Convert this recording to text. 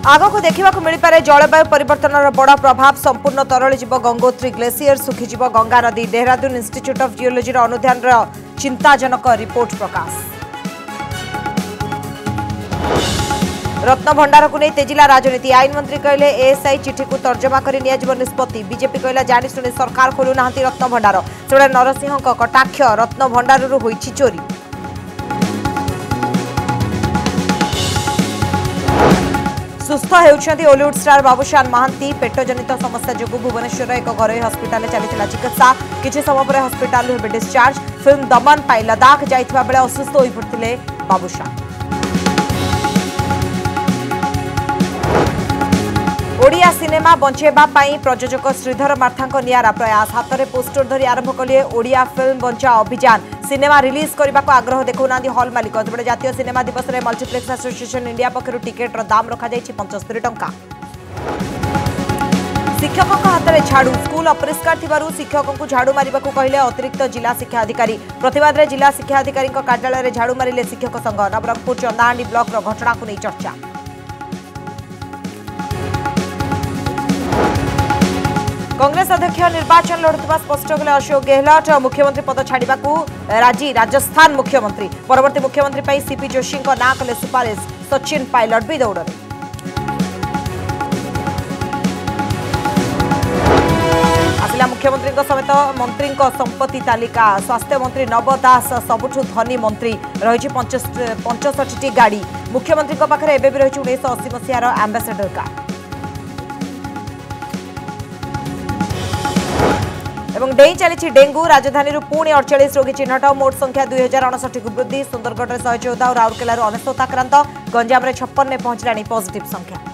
आग को देखा मिल पारे जलवायु परिवर्तन बड़ प्रभाव संपूर्ण तरली जीव गंगोत्री ग्लेसियर सुखीजीव गंगा नदी देहरादून इंस्टीट्यूट ऑफ जियोलॉजी अनुध्यान चिंताजनक रिपोर्ट प्रकाश। रत्न भंडार को नहीं तेजिला राजनीति आईन मंत्री कहले एएसआई चिठी को तर्जमा कर निष्पत्ति बीजेपी कहला जाशुणी सरकार खोलु ना रत्न भंडार से नरसिंह कटाक्ष रत्न भंडार होईछि चोरी। सुस्थ होउछंती हॉलीवुड स्टार बाबूशान महांती पेट जनित समस्या जोगु भुवनेश्वर एक घरोई हस्पिटाल चली चिकित्सा किछि समय पर हस्पिटाल हेबे डिस्चार्ज। फिल्म दमन पाई लदाख जाइथिबा बेले असुस्थ होई पड़थिले बाबूशान। ओडिया सिनेमा बंचेबा पाई प्रयोजक श्रीधर मार्थांको नियारा प्रयास हाथ में पोस्टर धरी आरंभ कले ओडिया फिल्म बंचाओ अभियान। सिनेमा रिलीज करने को आग्रह देखुना हल मालिक तेज जातीय सिनेमा दिवस में मल्टीप्लेक्स एसोसिएशन इंडिया पक्षर टिकेटर दाम रखा 75 टंका। शिक्षकों हाथ में झाड़ू स्कूल अपरिष्कार थिबारु शिक्षकों को झाड़ू मारिबा को कहले अतिरिक्त जिला शिक्षा अधिकारी। प्रतिवाद में जिला शिक्षा अधिकारी कार्यालय में झाड़ू मारिले शिक्षक संघ। नवरंगपुर चंदाहांडी ब्लॉक घटना को नहीं चर्चा। कांग्रेस अध्यक्ष निर्वाचन लड़ुवा स्पष्ट कले अशोक गहलोत मुख्यमंत्री पद छाड़ा राजी राजस्थान मुख्यमंत्री परवर्ती मुख्यमंत्री पर सीपी जोशी ना कले सुपारिश। सचिन पायलट भी दौड़ आसला मुख्यमंत्री समेत मंत्री संपत्ति तालिका। स्वास्थ्य मंत्री नव दास सबुठु धनी मंत्री रही 65 गाड़ी। मुख्यमंत्री पाखे एवं भी रही 1980 मसीहार एम्बासेडर कार्ड। एवं डेई चली डेंगू राजधानी पुणी 48 रोगी चिन्हट मोट संख्या 2059 को वृद्धि। सुंदरगढ़ में 114 और राउरकेला 99 आक्रांत। गंजाम 56 में पहुंचला पॉजिटिव संख्या।